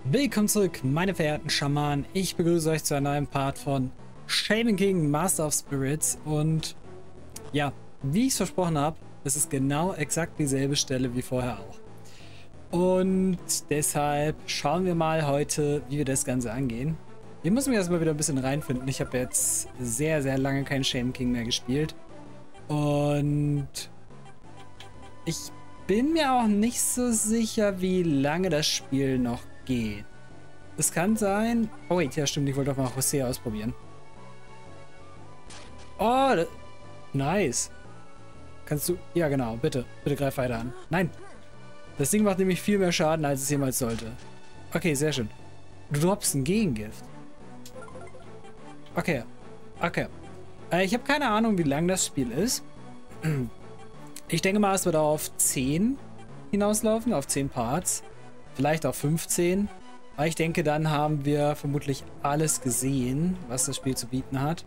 Willkommen zurück, meine verehrten Schamanen. Ich begrüße euch zu einem neuen Part von Shaman King, Master of Spirits. Und ja, wie ich es versprochen habe, es ist genau exakt dieselbe Stelle wie vorher auch. Und deshalb schauen wir mal heute, wie wir das Ganze angehen. Wir müssen mich erstmal wieder ein bisschen reinfinden. Ich habe jetzt sehr, sehr lange kein Shaman King mehr gespielt. Und ich bin mir auch nicht so sicher, wie lange das Spiel noch geht. Es kann sein... Oh wait, ja stimmt, ich wollte doch mal José ausprobieren. Oh, nice. Kannst du... Ja genau, bitte. Bitte greif weiter an. Nein. Das Ding macht nämlich viel mehr Schaden, als es jemals sollte. Okay, sehr schön. Du droppst ein Gegengift. Okay. Okay. Ich habe keine Ahnung, wie lang das Spiel ist. Ich denke mal, es wird auf 10 hinauslaufen, auf 10 Parts. Vielleicht auf 15. Aber ich denke, dann haben wir vermutlich alles gesehen, was das Spiel zu bieten hat.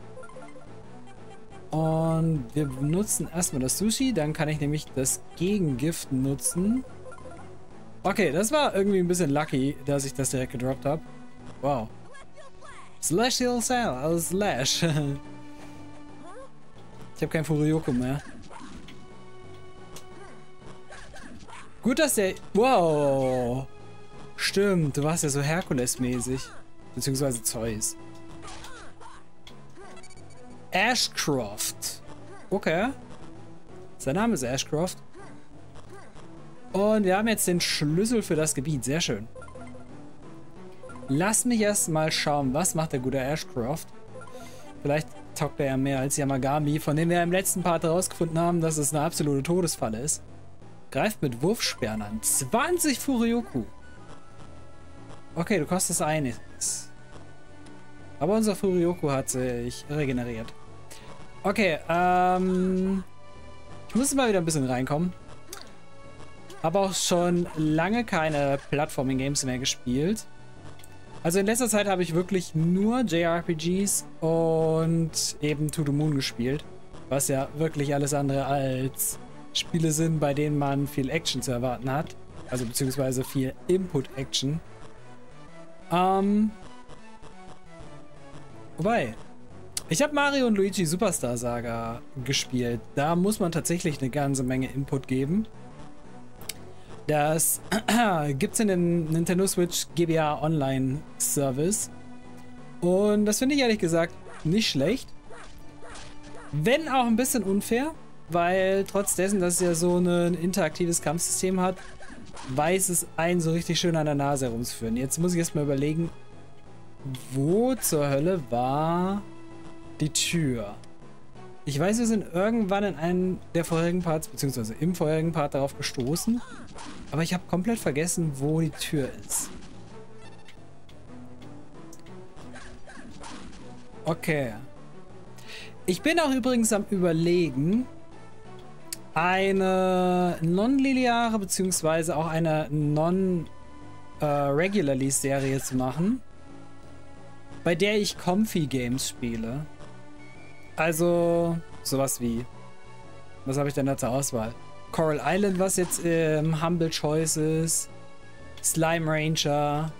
Und wir nutzen erstmal das Sushi, dann kann ich nämlich das Gegengift nutzen. Okay, das war irgendwie ein bisschen lucky, dass ich das direkt gedroppt habe. Wow. Celestial Cell, Slash. Ich habe kein Furioku mehr. Gut, dass der... Wow. Stimmt, du warst ja so Herkules-mäßig. Beziehungsweise Zeus. Ashcroft. Okay. Sein Name ist Ashcroft. Und wir haben jetzt den Schlüssel für das Gebiet. Sehr schön. Lass mich erst mal schauen, was macht der gute Ashcroft. Vielleicht taugt er ja mehr als Yamagami, von dem wir im letzten Part herausgefunden haben, dass es eine absolute Todesfalle ist. Greift mit Wurfsperren an. 20 Furioku. Okay, du kostest eines. Aber unser Furioku hat sich regeneriert. Okay, ich muss mal wieder ein bisschen reinkommen. Habe auch schon lange keine Plattforming-Games mehr gespielt. Also in letzter Zeit habe ich wirklich nur JRPGs und eben To the Moon gespielt. Was ja wirklich alles andere als Spiele sind, bei denen man viel Action zu erwarten hat. Also beziehungsweise viel Input-Action. Wobei, ich habe Mario und Luigi Superstar Saga gespielt. Da muss man tatsächlich eine ganze Menge Input geben. Das gibt es in dem Nintendo Switch GBA Online Service. Und das finde ich ehrlich gesagt nicht schlecht. Wenn auch ein bisschen unfair, weil trotz dessen, dass es ja so ein interaktives Kampfsystem hat, weiß es einen so richtig schön an der Nase herumzuführen. Jetzt muss ich erst mal überlegen, wo zur Hölle war die Tür? Ich weiß, wir sind irgendwann in einem der vorherigen Parts, beziehungsweise im vorherigen Part darauf gestoßen, aber ich habe komplett vergessen, wo die Tür ist. Okay. Ich bin auch übrigens am Überlegen, eine non-lineare beziehungsweise auch eine non-regular-Serie zu machen, bei der ich Comfy-Games spiele. Also sowas wie, was habe ich denn da zur Auswahl? Coral Island, was jetzt Humble Choice ist, Slime Ranger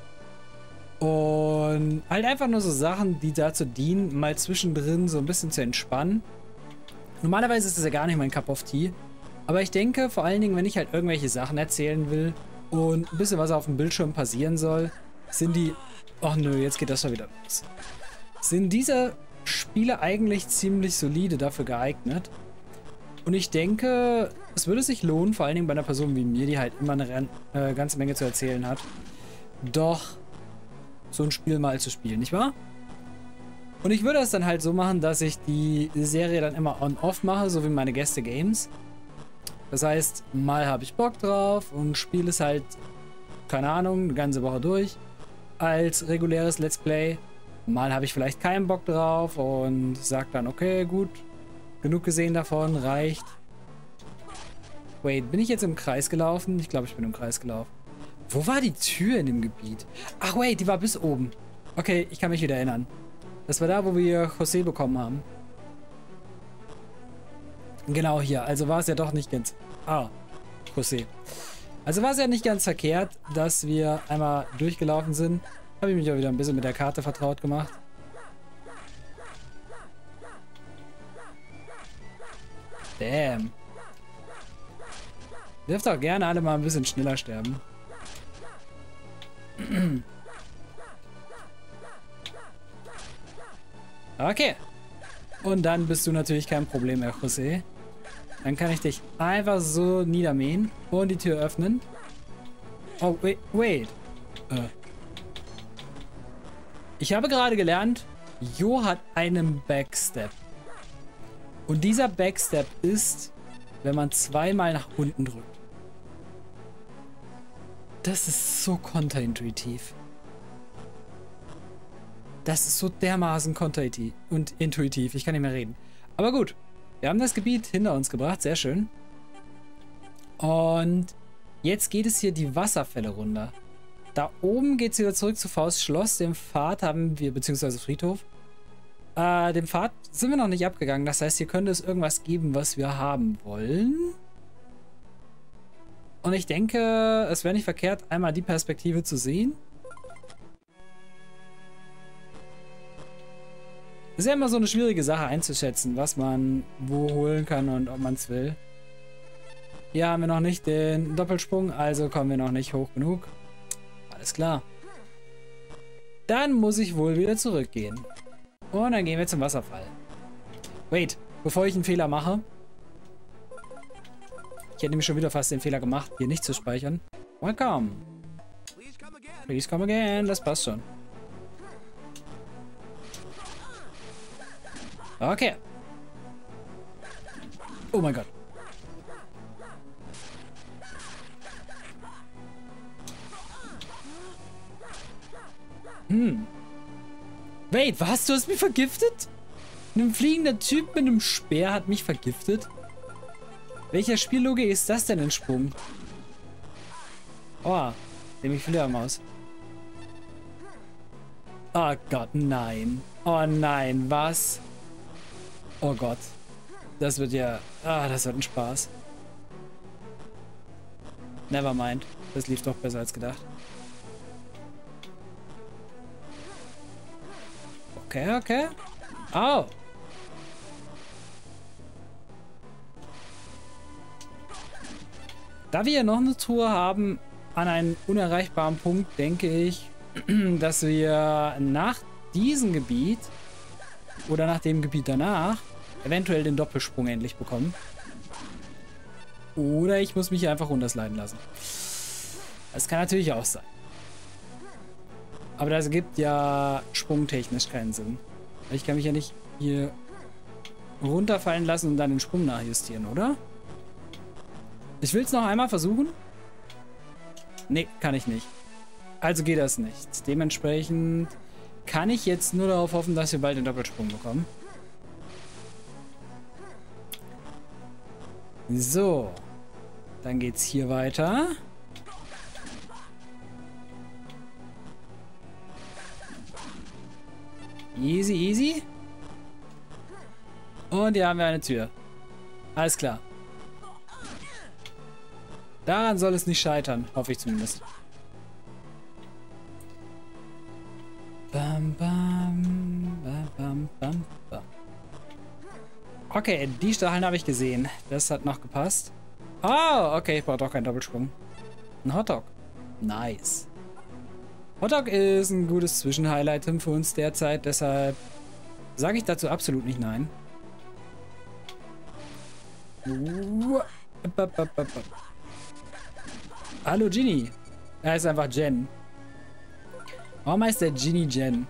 und halt einfach nur so Sachen, die dazu dienen, mal zwischendrin so ein bisschen zu entspannen. Normalerweise ist das ja gar nicht mein Cup of Tea. Aber ich denke, vor allen Dingen, wenn ich halt irgendwelche Sachen erzählen will und ein bisschen was auf dem Bildschirm passieren soll, sind die... Ach nö, jetzt geht das schon wieder los. Sind diese Spiele eigentlich ziemlich solide dafür geeignet. Und ich denke, es würde sich lohnen, vor allen Dingen bei einer Person wie mir, die halt immer eine ganze Menge zu erzählen hat, doch so ein Spiel mal zu spielen, nicht wahr? Und ich würde es dann halt so machen, dass ich die Serie dann immer on-off mache, so wie meine Gäste-Games. Das heißt, mal habe ich Bock drauf und spiele es halt, keine Ahnung, eine ganze Woche durch als reguläres Let's Play. Mal habe ich vielleicht keinen Bock drauf und sage dann, okay, gut, genug gesehen davon, reicht. Wait, bin ich jetzt im Kreis gelaufen? Ich glaube, ich bin im Kreis gelaufen. Wo war die Tür in dem Gebiet? Ach, wait, die war bis oben. Okay, ich kann mich wieder erinnern. Das war da, wo wir José bekommen haben. Genau hier. Also war es ja doch nicht ganz... Ah, José. Also war es ja nicht ganz verkehrt, dass wir einmal durchgelaufen sind. Habe ich mich auch wieder ein bisschen mit der Karte vertraut gemacht. Damn. Dürft auch gerne alle mal ein bisschen schneller sterben. Okay. Und dann bist du natürlich kein Problem mehr, José. Dann kann ich dich einfach so niedermähen und die Tür öffnen. Oh, wait. Ich habe gerade gelernt, Jo hat einen Backstep. Und dieser Backstep ist, wenn man zweimal nach unten drückt. Das ist so konterintuitiv. Das ist so dermaßen konterintuitiv und intuitiv. Ich kann nicht mehr reden. Aber gut. Wir haben das Gebiet hinter uns gebracht. Sehr schön. Und jetzt geht es hier die Wasserfälle runter. Da oben geht es wieder zurück zu Fausts Schloss. Den Pfad haben wir, beziehungsweise Friedhof. Den Pfad sind wir noch nicht abgegangen. Das heißt, hier könnte es irgendwas geben, was wir haben wollen. Und ich denke, es wäre nicht verkehrt, einmal die Perspektive zu sehen. Ist ja immer so eine schwierige Sache einzuschätzen, was man wo holen kann und ob man es will. Hier haben wir noch nicht den Doppelsprung, also kommen wir noch nicht hoch genug. Alles klar. Dann muss ich wohl wieder zurückgehen. Und dann gehen wir zum Wasserfall. Wait, bevor ich einen Fehler mache. Ich hätte nämlich schon wieder fast den Fehler gemacht, hier nicht zu speichern. Welcome. Please come again. Das passt schon. Okay. Oh mein Gott. Wait, was? Du hast mich vergiftet? Ein fliegender Typ mit einem Speer hat mich vergiftet? Welcher Spiellogik ist das denn entsprungen? Oh, nehme ich Fledermaus. Oh Gott, nein. Oh nein, was? Oh Gott. Das wird ja... Ah, das wird ein Spaß. Nevermind. Das lief doch besser als gedacht. Okay, okay. Au! Da wir hier noch eine Tour haben an einem unerreichbaren Punkt, denke ich, dass wir nach diesem Gebiet oder nach dem Gebiet danach eventuell den Doppelsprung endlich bekommen. Oder ich muss mich hier einfach runtersliden lassen. Das kann natürlich auch sein. Aber das gibt ja sprungtechnisch keinen Sinn. Ich kann mich ja nicht hier runterfallen lassen und dann den Sprung nachjustieren, oder? Ich will es noch einmal versuchen. Nee, kann ich nicht. Also geht das nicht. Dementsprechend kann ich jetzt nur darauf hoffen, dass wir bald den Doppelsprung bekommen. So. Dann geht's hier weiter. Easy, easy. Und hier haben wir eine Tür. Alles klar. Daran soll es nicht scheitern, hoffe ich zumindest. Bam, bam, bam, bam, bam, bam. Okay, die Stacheln habe ich gesehen. Das hat noch gepasst. Oh, okay, ich brauche doch keinen Doppelsprung. Ein Hotdog. Nice. Hotdog ist ein gutes Zwischenhighlight für uns derzeit, deshalb sage ich dazu absolut nicht nein. Hallo Ginny. Er ist einfach Jen. Warum heißt der Ginny Jen?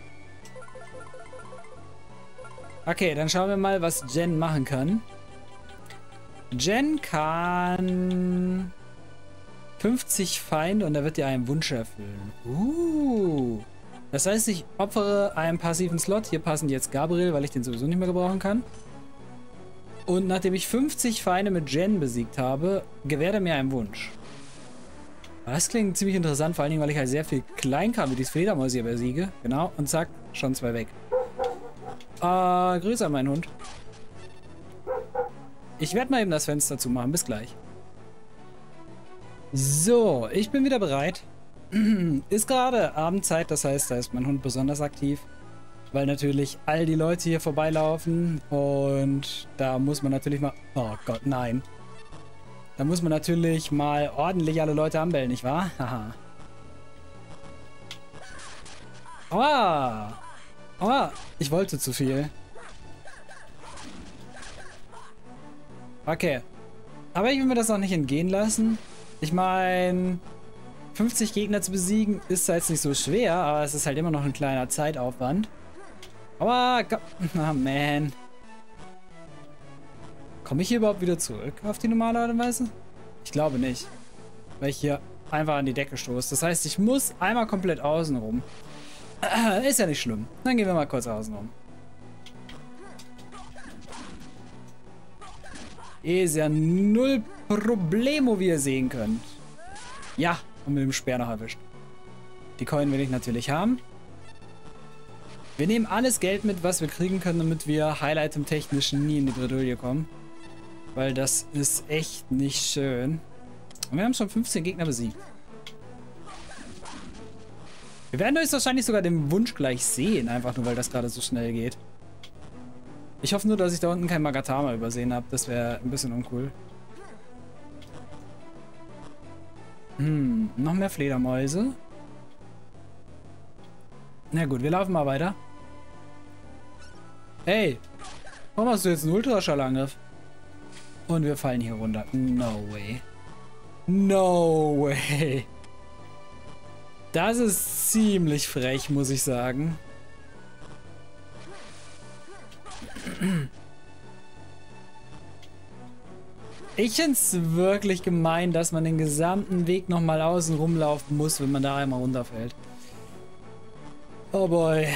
Okay, dann schauen wir mal, was Jen machen kann. Jen kann 50 Feinde und er wird dir einen Wunsch erfüllen. Das heißt, ich opfere einen passiven Slot. Hier passen jetzt Gabriel, weil ich den sowieso nicht mehr gebrauchen kann. Und nachdem ich 50 Feinde mit Jen besiegt habe, gewährt er mir einen Wunsch. Das klingt ziemlich interessant, vor allen Dingen, weil ich halt sehr viel Kleinkram wie die Fledermäuse hier besiege. Genau, und zack, schon 2 weg. Grüße an meinen Hund. Ich werde mal eben das Fenster zumachen. Bis gleich. So, ich bin wieder bereit. Ist gerade Abendzeit, das heißt, da ist mein Hund besonders aktiv. Weil natürlich all die Leute hier vorbeilaufen und da muss man natürlich mal... Oh Gott, nein. Da muss man natürlich mal ordentlich alle Leute anbellen, nicht wahr? Haha. Aua! Aua! Ich wollte zu viel. Okay. Aber ich will mir das auch nicht entgehen lassen. Ich meine, 50 Gegner zu besiegen ist jetzt nicht so schwer, aber es ist halt immer noch ein kleiner Zeitaufwand. Aber, oh man. Komme ich hier überhaupt wieder zurück auf die normale Art und Weise? Ich glaube nicht. Weil ich hier einfach an die Decke stoße. Das heißt, ich muss einmal komplett außen rum. Ist ja nicht schlimm. Dann gehen wir mal kurz außen rum. Ist ja null Problemo, wie ihr sehen könnt. Ja, und mit dem Speer noch erwischt. Die Coin will ich natürlich haben. Wir nehmen alles Geld mit, was wir kriegen können, damit wir Highlight-technisch nie in die Bredouille kommen. Weil das ist echt nicht schön. Und wir haben schon 15 Gegner besiegt. Wir werden höchstwahrscheinlich sogar den Wunsch gleich sehen, einfach nur, weil das gerade so schnell geht. Ich hoffe nur, dass ich da unten kein Magatama übersehen habe. Das wäre ein bisschen uncool. Noch mehr Fledermäuse. Na gut, wir laufen mal weiter. Hey, warum hast du jetzt einen Ultraschallangriff? Und wir fallen hier runter. No way. No way. Das ist ziemlich frech, muss ich sagen. Ich finde es wirklich gemein, dass man den gesamten Weg nochmal außen rumlaufen muss, wenn man da einmal runterfällt. Oh boy.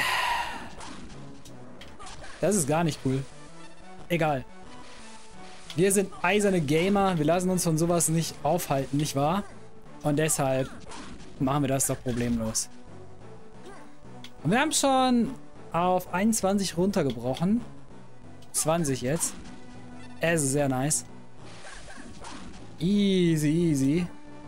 Das ist gar nicht cool. Egal. Wir sind eiserne Gamer. Wir lassen uns von sowas nicht aufhalten, nicht wahr? Und deshalb machen wir das doch problemlos. Und wir haben schon auf 21 runtergebrochen. 20 jetzt. Es ist sehr nice. Easy, easy.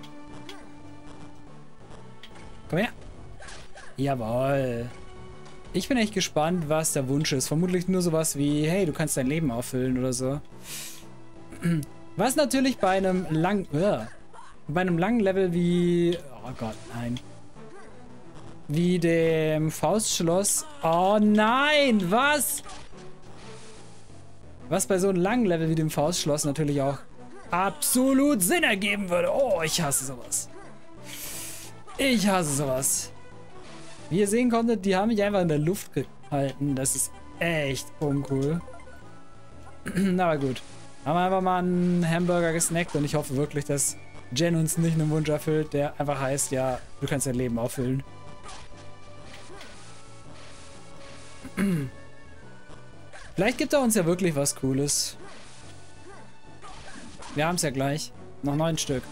Komm her. Jawohl. Ich bin echt gespannt, was der Wunsch ist. Vermutlich nur sowas wie, hey, du kannst dein Leben auffüllen oder so. Was natürlich bei einem langen Level wie... Oh Gott, nein. Wie dem Faustschloss... Oh nein, was? Was bei so einem langen Level wie dem Faustschloss natürlich auch absolut Sinn ergeben würde. Oh, ich hasse sowas. Ich hasse sowas. Wie ihr sehen konntet, die haben mich einfach in der Luft gehalten. Das ist echt uncool. Aber gut. Haben wir einfach mal einen Hamburger gesnackt und ich hoffe wirklich, dass Jen uns nicht einen Wunsch erfüllt, der einfach heißt, ja, du kannst dein Leben auffüllen. Vielleicht gibt er uns ja wirklich was Cooles. Wir haben es ja gleich. Noch 9 Stück.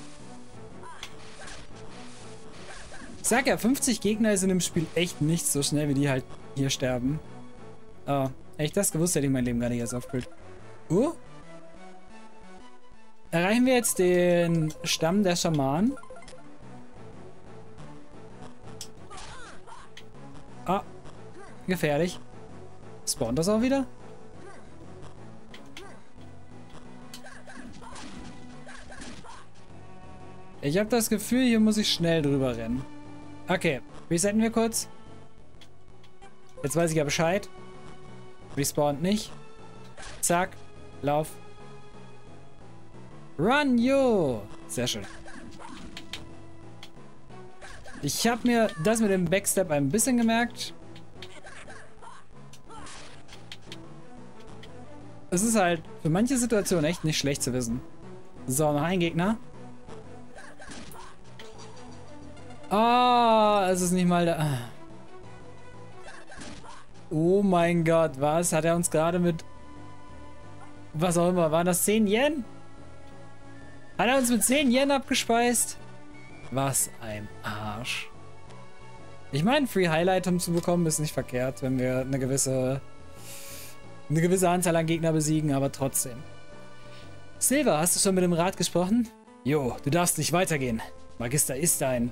Ich sag ja, 50 Gegner sind im Spiel echt nicht so schnell, wie die halt hier sterben. Oh, hätte ich das gewusst, hätte ich mein Leben gar nicht erst aufgefüllt. Erreichen wir jetzt den Stamm der Schamanen? Ah, gefährlich. Spawnt das auch wieder? Ich habe das Gefühl, hier muss ich schnell drüber rennen. Okay, resetten wir kurz. Jetzt weiß ich ja Bescheid. Respawnt nicht. Zack, lauf. Run, yo! Sehr schön. Ich habe mir das mit dem Backstep ein bisschen gemerkt. Es ist halt für manche Situationen echt nicht schlecht zu wissen. So, noch ein Gegner. Ah, es ist nicht mal da. Oh mein Gott, was? Hat er uns gerade mit... Was auch immer, waren das 10 Yen? Hat er uns mit 10 Yen abgespeist? Was ein Arsch. Ich meine, Free Highlight um zu bekommen ist nicht verkehrt, wenn wir eine gewisse Anzahl an Gegner besiegen, aber trotzdem. Silver, hast du schon mit dem Rat gesprochen? Jo, du darfst nicht weitergehen. Magister ist ein...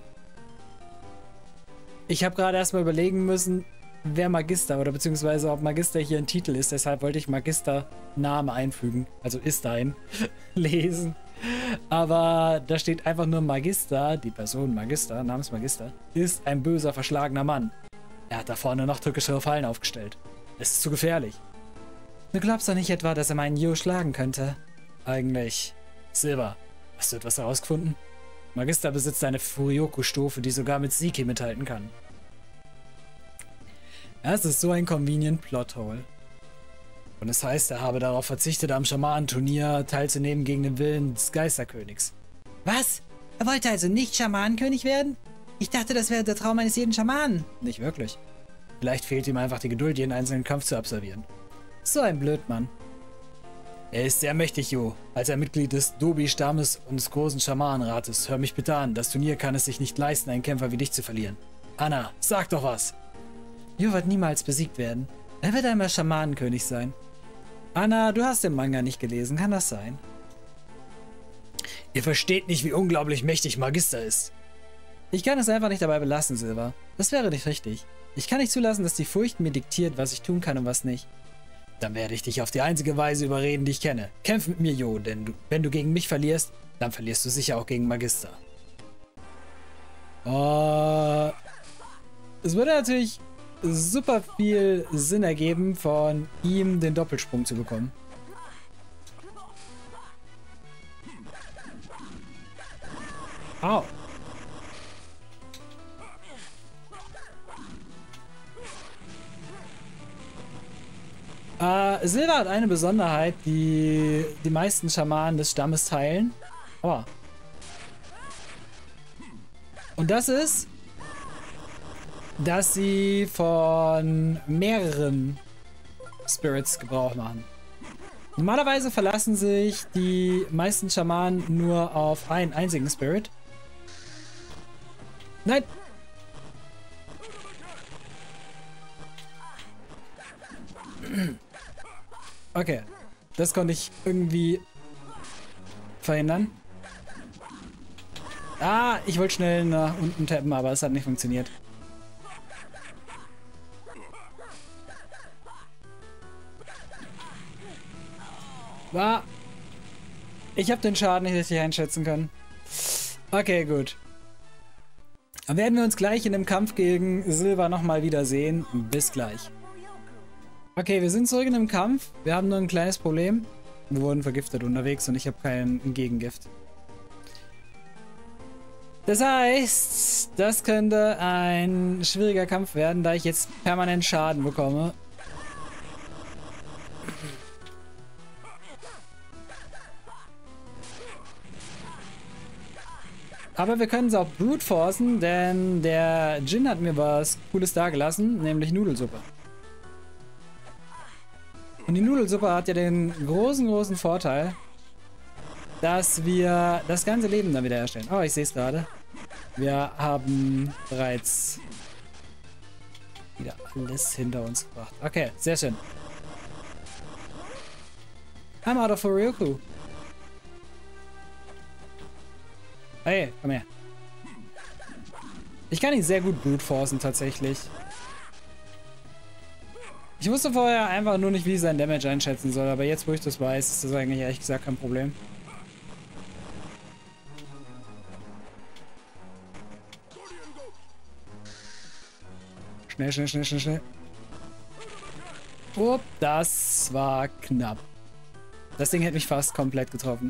Ich habe gerade erstmal überlegen müssen, wer Magister oder beziehungsweise ob Magister hier ein Titel ist. Deshalb wollte ich Magister Name einfügen. Also ist ein lesen. Aber da steht einfach nur Magister, die Person Magister, namens Magister, ist ein böser, verschlagener Mann. Er hat da vorne noch tückischere Fallen aufgestellt. Es ist zu gefährlich. Du glaubst doch nicht etwa, dass er meinen Jo schlagen könnte? Eigentlich. Silber, hast du etwas herausgefunden? Magister besitzt eine Furioku-Stufe, die sogar mit Siki mithalten kann. Ja, es ist so ein convenient Plothole. Und es heißt, er habe darauf verzichtet, am Schamanenturnier teilzunehmen gegen den Willen des Geisterkönigs. Was? Er wollte also nicht Schamanenkönig werden? Ich dachte, das wäre der Traum eines jeden Schamanen. Nicht wirklich. Vielleicht fehlt ihm einfach die Geduld, jeden einzelnen Kampf zu absolvieren. So ein Blödmann. Er ist sehr mächtig, Jo. Als er Mitglied des Dobi-Stammes und des großen Schamanenrates. Hör mich bitte an, das Turnier kann es sich nicht leisten, einen Kämpfer wie dich zu verlieren. Anna, sag doch was. Jo wird niemals besiegt werden. Er wird einmal Schamanenkönig sein. Anna, du hast den Manga nicht gelesen, kann das sein? Ihr versteht nicht, wie unglaublich mächtig Magister ist. Ich kann es einfach nicht dabei belassen, Silver. Das wäre nicht richtig. Ich kann nicht zulassen, dass die Furcht mir diktiert, was ich tun kann und was nicht. Dann werde ich dich auf die einzige Weise überreden, die ich kenne. Kämpf mit mir, Jo, denn wenn du gegen mich verlierst, dann verlierst du sicher auch gegen Magister. Es würde natürlich super viel Sinn ergeben, von ihm den Doppelsprung zu bekommen. Au. Silver hat eine Besonderheit, die die meisten Schamanen des Stammes teilen. Oh. Und das ist, dass sie von mehreren Spirits Gebrauch machen. Normalerweise verlassen sich die meisten Schamanen nur auf einen einzigen Spirit. Nein! Okay, das konnte ich irgendwie verhindern. Ah, ich wollte schnell nach unten tappen, aber es hat nicht funktioniert. Ich habe den Schaden nicht richtig einschätzen können. Okay, gut. Dann werden wir uns gleich in dem Kampf gegen Silver nochmal wiedersehen. Bis gleich. Okay, wir sind zurück in dem Kampf. Wir haben nur ein kleines Problem. Wir wurden vergiftet unterwegs und ich habe kein Gegengift. Das heißt, das könnte ein schwieriger Kampf werden, da ich jetzt permanent Schaden bekomme. Aber wir können es auch brute forcen, denn der Jin hat mir was Cooles dagelassen, nämlich Nudelsuppe. Und die Nudelsuppe hat ja den großen Vorteil, dass wir das ganze Leben dann wieder herstellen. Oh, ich sehe es gerade. Wir haben bereits wieder alles hinter uns gebracht. Okay, sehr schön. I'm out of Furioku. Hey, komm her. Ich kann ihn sehr gut brute forcen tatsächlich. Ich wusste vorher einfach nur nicht, wie ich seinen Damage einschätzen soll, aber jetzt, wo ich das weiß, ist das eigentlich ehrlich gesagt kein Problem. Schnell. Oh, das war knapp. Das Ding hätte mich fast komplett getroffen.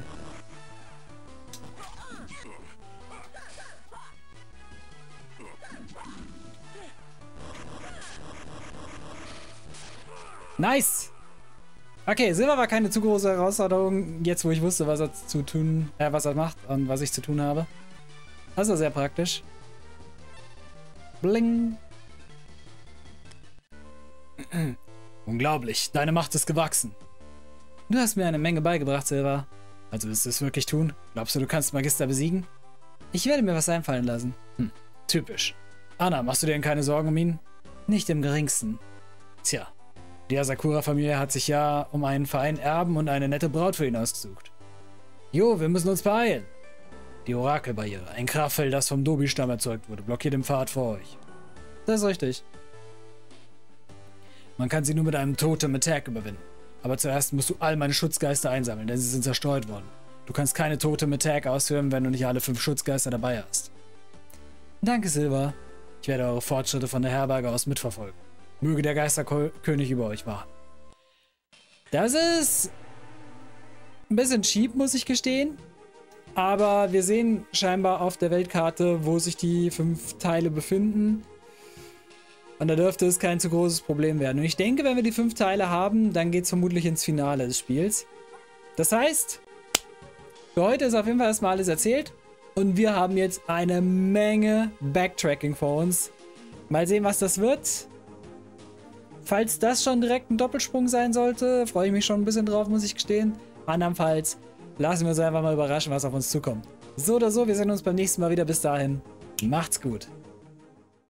Nice! Okay, Silber war keine zu große Herausforderung, jetzt wo ich wusste, was er macht und was ich zu tun habe. Das war sehr praktisch. Bling! Unglaublich, deine Macht ist gewachsen. Du hast mir eine Menge beigebracht, Silber. Also willst du es wirklich tun? Glaubst du, du kannst Magister besiegen? Ich werde mir was einfallen lassen. Typisch. Anna, machst du dir denn keine Sorgen um ihn? Nicht im geringsten. Tja. Die Asakura-Familie hat sich ja um einen Verein Erben und eine nette Braut für ihn ausgesucht. Jo, wir müssen uns beeilen. Die Orakelbarriere. Ein Kraftfeld, das vom Dobi-Stamm erzeugt wurde. Blockiert den Pfad vor euch. Das ist richtig. Man kann sie nur mit einem Totem-Attack überwinden. Aber zuerst musst du all meine Schutzgeister einsammeln, denn sie sind zerstreut worden. Du kannst keine Totem-Attack ausführen, wenn du nicht alle 5 Schutzgeister dabei hast. Danke, Silva. Ich werde eure Fortschritte von der Herberge aus mitverfolgen. Möge der Geisterkönig über euch wachen. Das ist ein bisschen cheap, muss ich gestehen. Aber wir sehen scheinbar auf der Weltkarte, wo sich die 5 Teile befinden. Und da dürfte es kein zu großes Problem werden. Und ich denke, wenn wir die 5 Teile haben, dann geht es vermutlich ins Finale des Spiels. Das heißt, für heute ist auf jeden Fall erstmal alles erzählt. Und wir haben jetzt eine Menge Backtracking vor uns. Mal sehen, was das wird. Falls das schon direkt ein Doppelsprung sein sollte, freue ich mich schon ein bisschen drauf, muss ich gestehen. Andernfalls lassen wir uns einfach mal überraschen, was auf uns zukommt. So oder so, wir sehen uns beim nächsten Mal wieder. Bis dahin, macht's gut.